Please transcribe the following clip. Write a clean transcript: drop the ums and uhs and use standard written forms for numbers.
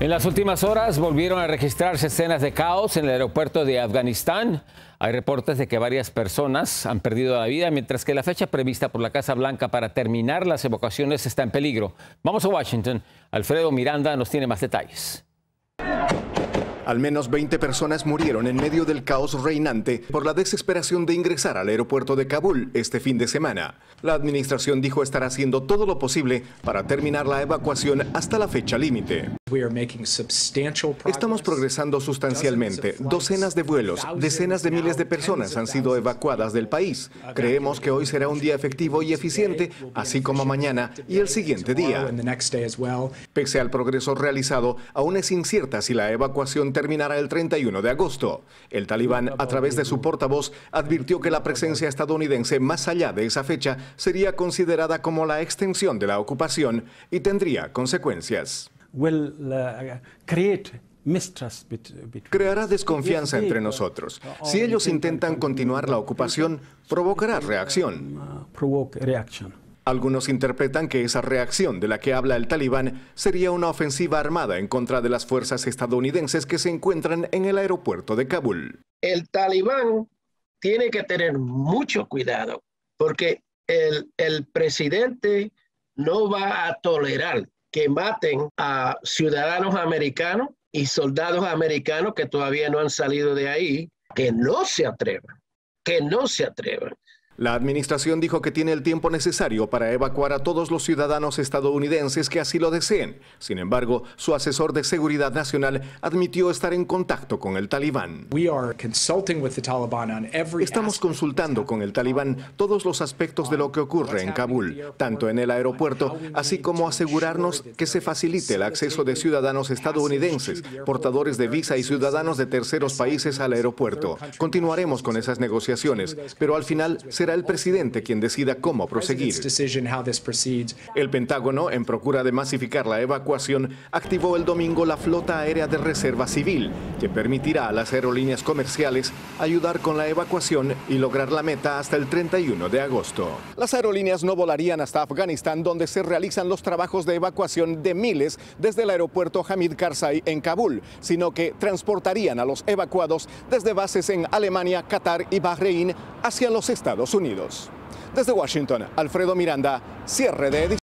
En las últimas horas volvieron a registrarse escenas de caos en el aeropuerto de Afganistán. Hay reportes de que varias personas han perdido la vida, mientras que la fecha prevista por la Casa Blanca para terminar las evacuaciones está en peligro. Vamos a Washington. Alfredo Miranda nos tiene más detalles. Al menos 20 personas murieron en medio del caos reinante por la desesperación de ingresar al aeropuerto de Kabul este fin de semana. La administración dijo estar haciendo todo lo posible para terminar la evacuación hasta la fecha límite. Estamos progresando sustancialmente. Docenas de vuelos, decenas de miles de personas han sido evacuadas del país. Creemos que hoy será un día efectivo y eficiente, así como mañana y el siguiente día. Pese al progreso realizado, aún es incierta si la evacuación terminará el 31 de agosto. El talibán, a través de su portavoz, advirtió que la presencia estadounidense más allá de esa fecha sería considerada como la extensión de la ocupación y tendría consecuencias. Creará desconfianza entre nosotros. Si ellos intentan continuar la ocupación, provocará reacción. Algunos interpretan que esa reacción de la que habla el talibán sería una ofensiva armada en contra de las fuerzas estadounidenses que se encuentran en el aeropuerto de Kabul. El talibán tiene que tener mucho cuidado porque el presidente no va a tolerar que maten a ciudadanos americanos y soldados americanos que todavía no han salido de ahí, que no se atrevan. La administración dijo que tiene el tiempo necesario para evacuar a todos los ciudadanos estadounidenses que así lo deseen. Sin embargo, su asesor de seguridad nacional admitió estar en contacto con el talibán. Estamos consultando con el talibán todos los aspectos de lo que ocurre en Kabul, tanto en el aeropuerto, así como asegurarnos que se facilite el acceso de ciudadanos estadounidenses, portadores de visa y ciudadanos de terceros países al aeropuerto. Continuaremos con esas negociaciones, pero al final será el presidente quien decida cómo proseguir. El Pentágono, en procura de masificar la evacuación, activó el domingo la flota aérea de reserva civil, que permitirá a las aerolíneas comerciales ayudar con la evacuación y lograr la meta hasta el 31 de agosto. Las aerolíneas no volarían hasta Afganistán, donde se realizan los trabajos de evacuación de miles desde el aeropuerto Hamid Karzai en Kabul, sino que transportarían a los evacuados desde bases en Alemania, Qatar y Bahrein hacia los Estados Unidos. Desde Washington, Alfredo Miranda, cierre de edición.